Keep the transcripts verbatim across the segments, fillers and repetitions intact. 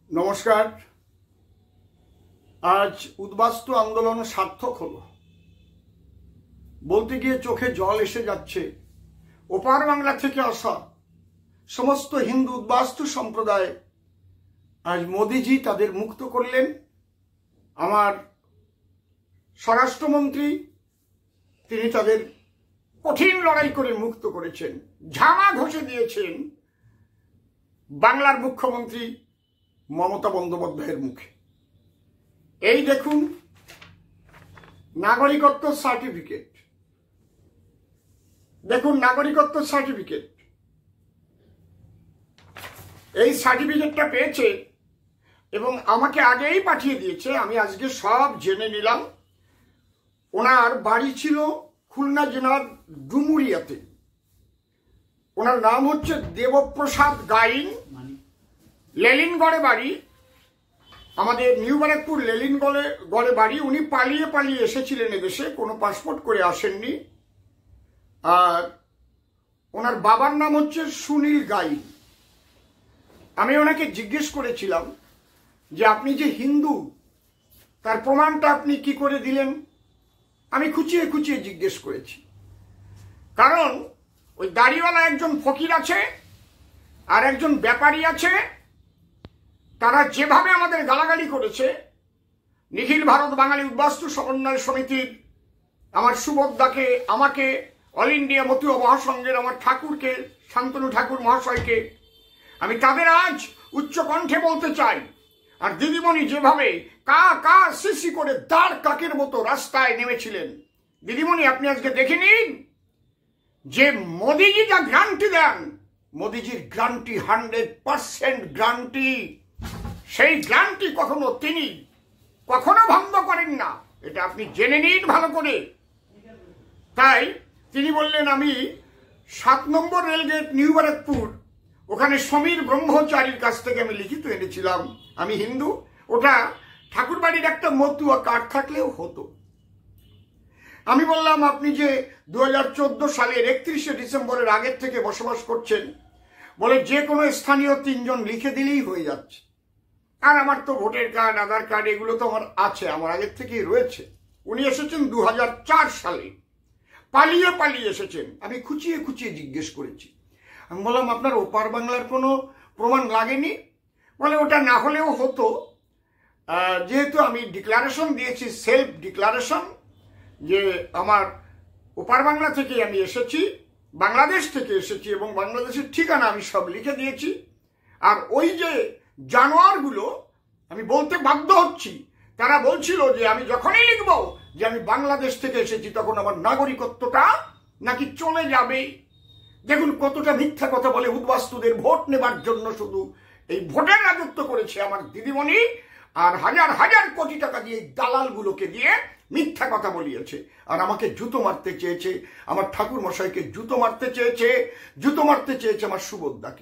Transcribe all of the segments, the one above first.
নমস্কার। আজ উদ্বাস্তু আন্দোলন সার্থক হলো বলতে গিয়ে চোখে জল এসে যাচ্ছে। ওপার বাংলা থেকে আসা সমস্ত হিন্দু উদ্বাস্তু সম্প্রদায় আজ মোদিজি তাদের মুক্ত করলেন। আমার স্বরাষ্ট্রমন্ত্রী তিনি তাদের কঠিন লড়াই করে মুক্ত করেছেন, ঝামা ঘষে দিয়েছেন বাংলার মুখ্যমন্ত্রী মমতা বন্দ্যোপাধ্যায়ের মুখে। এই দেখুন নাগরিকত্ব সার্টিফিকেট, দেখুন নাগরিকত্ব সার্টিফিকেট। এই সার্টিফিকেটটা পেয়েছে এবং আমাকে আগেই পাঠিয়ে দিয়েছে। আমি আজকে সব জেনে নিলাম। ওনার বাড়ি ছিল খুলনা জেলার ডুমুরিয়াতে। ওনার নাম হচ্ছে দেবপ্রসাদ গাইন, লেলিনগড়ে বাড়ি, আমাদের নিউ ব্যারাকপুর লেলিনগড়ে গড়ে বাড়ি। উনি পালিয়ে পালিয়ে এসেছিলেন এদেশে, কোনো পাসপোর্ট করে আসেননি। আর ওনার বাবার নাম হচ্ছে সুনীল গাইন। আমি ওনাকে জিজ্ঞেস করেছিলাম যে আপনি যে হিন্দু তার প্রমাণটা আপনি কি করে দিলেন। আমি খুঁচিয়ে খুঁচিয়ে জিজ্ঞেস করেছি, কারণ ওই দাড়িওয়ালা একজন ফকির আছে আর একজন ব্যাপারী আছে। তারা যেভাবে আমাদের গালাগালি করেছে, নিখিল ভারত বাঙালি উদ্বাস্তু সমন্বয় সমিতির আমার সুবোধদাকে, আমাকে, অল ইন্ডিয়া মতুয়া মহাসংঘের আমার ঠাকুরকে, শান্তনু ঠাকুর মহাশয়কে, আমি তাদের আজ উচ্চ কণ্ঠে বলতে চাই। আর দিদিমণি যেভাবে কা কা সিসি করে দাঁড় কাকের মতো রাস্তায় নেমেছিলেন, দিদিমণি আপনি আজকে দেখে নিন যে মোদিজি যা গ্যারান্টি দেন, মোদিজির গ্যারান্টি হান্ড্রেড পার্সেন্ট গ্যারান্টি। সেই গ্যারান্টি কখনো তিনি কখনো ভঙ্গ করেন না, এটা আপনি জেনে নিন ভালো করে। তাই তিনি বললেন আমি সাত নম্বর রেলগেট নিউ ব্যারাকপুর, ওখানে সমীর ব্রহ্মচারীর কাছ থেকে আমি লিখিত এনেছিলাম আমি হিন্দু। ওটা ঠাকুরবাড়ির একটা মতুয়া কার্ড থাকলেও হতো। আমি বললাম আপনি যে দু হাজার চোদ্দ সালের একত্রিশে ডিসেম্বরের আগের থেকে বসবাস করছেন, বলে যে কোনো স্থানীয় তিনজন লিখে দিলেই হয়ে যাচ্ছে। আর আমার তো ভোটার কার্ড, আধার কার্ড এগুলো তো আমার আছে, আমার আগের থেকেই রয়েছে। উনি এসেছেন দু হাজার চার সালে, পালিয়ে পালিয়ে এসেছেন। আমি খুঁচিয়ে খুঁচিয়ে জিজ্ঞেস করেছি। আমি বললাম আপনার ওপার বাংলার কোনো প্রমাণ লাগেনি? বলে ওটা না হলেও হতো, যেহেতু আমি ডিক্লারেশন দিয়েছি, সেলফ ডিক্লারেশন, যে আমার ওপার বাংলা থেকে আমি এসেছি, বাংলাদেশ থেকে এসেছি এবং বাংলাদেশের ঠিকানা আমি সব লিখে দিয়েছি। আর ওই যে জানোয়ারগুলো, আমি বলতে বাধ্য হচ্ছি, তারা বলছিল যে আমি যখনই লিখব যে আমি বাংলাদেশ থেকে এসেছি তখন আমার নাগরিকত্বটা নাকি চলে যাবে। দেখুন কতটা মিথ্যা কথা বলে উদ্বাস্তুদের ভোট নেবার জন্য শুধু এই ভোটের রাজত্ব করেছে আমার দিদিমণি। আর হাজার হাজার কোটি টাকা দিয়ে দালালগুলোকে দিয়ে মিথ্যা কথা বলিয়েছে। আর আমাকে জুতো মারতে চেয়েছে, আমার ঠাকুর মশাইকে জুতো মারতে চেয়েছে, জুতো মারতে চেয়েছে আমার সুবোধদাকে।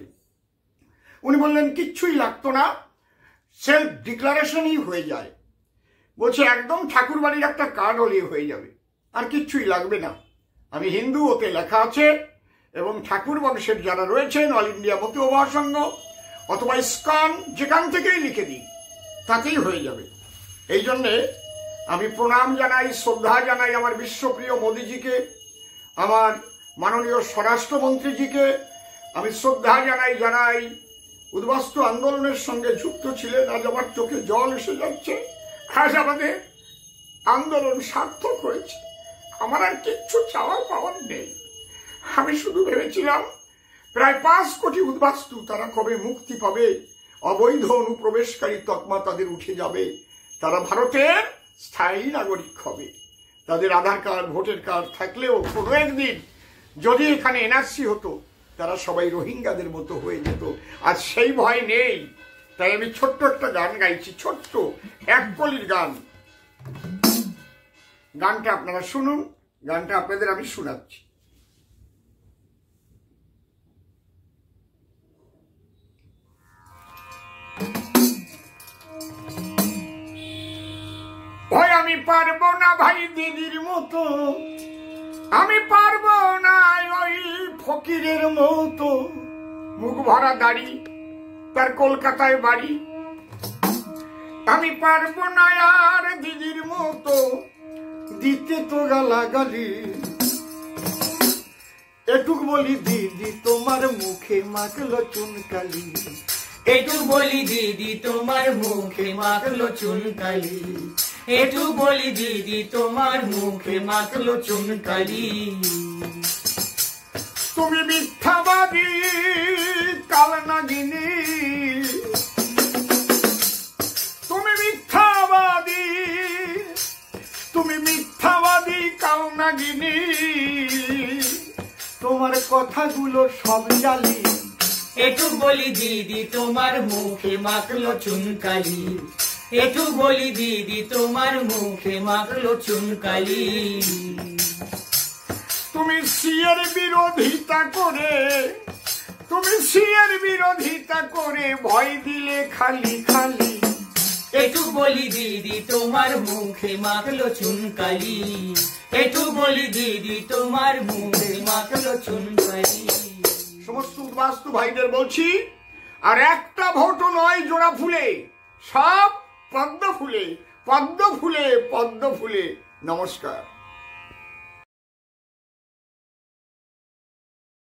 উনি বললেন কিচ্ছুই লাগতো না, সেলফ ডিক্লারেশনই হয়ে যায়। বলছে একদম ঠাকুর বাড়ির একটা কার্ড হলেই হয়ে যাবে, আর কিচ্ছুই লাগবে না। আমি হিন্দু, ওতে লেখা আছে, এবং ঠাকুর বংশের যারা রয়েছেন অল ইন্ডিয়া মতুয়া মহাসংঘ অথবা ইসকন, যেখান থেকেই লিখে দিই তাতেই হয়ে যাবে। এই জন্যে আমি প্রণাম জানাই, শ্রদ্ধা জানাই আমার বিশ্বপ্রিয় মোদিজিকে, আমার মাননীয় স্বরাষ্ট্রমন্ত্রীজিকে আমি শ্রদ্ধা জানাই, জানাই উদ্বাস্তু আন্দোলনের সঙ্গে যুক্ত ছিলেন। আজ আমার চোখে জল এসে যাচ্ছে। আজ আমাদের আন্দোলন সার্থক হয়েছে। আমার আর কিচ্ছু চাওয়ার পাওয়ার নেই। আমি শুধু ভেবেছিলাম প্রায় পাঁচ কোটি উদ্বাস্তু তারা কবে মুক্তি পাবে, অবৈধ অনুপ্রবেশকারী তকমা তাদের উঠে যাবে, তারা ভারতের স্থায়ী নাগরিক হবে। তাদের আধার কার্ড, ভোটার কার্ড থাকলেও কোনো একদিন যদি এখানে এনআরসি হতো তারা সবাই রোহিঙ্গাদের মতো হয়ে যেত। আর সেই ভয় নেই। তাই আমি ছোট্ট একটা গান গাইছি, ছোট্ট এক কলির গান। গানটা আপনারা শুনুন, গানটা আপনাদের আমি শোনাচ্ছি। ভয় আমি পারবো না ভাই দিদির মতো, আমি পারবো না ওই ফকিরের মতো। মুখ ভরা দাড়ি, তার কলকাতায় বাড়ি, আমি পারবো না আর দিদির মতো দিতে তো গালাগালি। এটুক বলি দিদি তোমার মুখে মাখলো চুনকালি, একটু বলি দিদি তোমার মুখে মাখলো চুনকালি, একটু বলি দিদি তোমার মুখে মাখলো চুনকালি। তুমি মিথ্যাবাদী কাল নাগিনী, তুমি মিথ্যাবাদী, তুমি মিথ্যাবাদী কাল নাগিনী। তোমার কথাগুলো সব জালি, একটু বলি দিদি তোমার মুখে মাখলো চুনকালি, একটু বলি দিদি তোমার মুখে মাখলো চুনকালি। তুমি সিয়ের বিরোধিতা করে, তুমি সিয়ের বিরোধিতা করে ভয় দিলে খালি খালি। একটু বলি দিদি তোমার মুখে মাখলো চুনকালি, একটু বলি দিদি তোমার মুখে মাখলো চুনকালি। সমস্ত উদ্বাস্তু ভাইদের বলছি, আর একটা ভোট নয় জোড়া ফুলে, সব পদ্ম ফুলে, পদ্ম ফুলে, পদ্ম ফুলে। নমস্কার।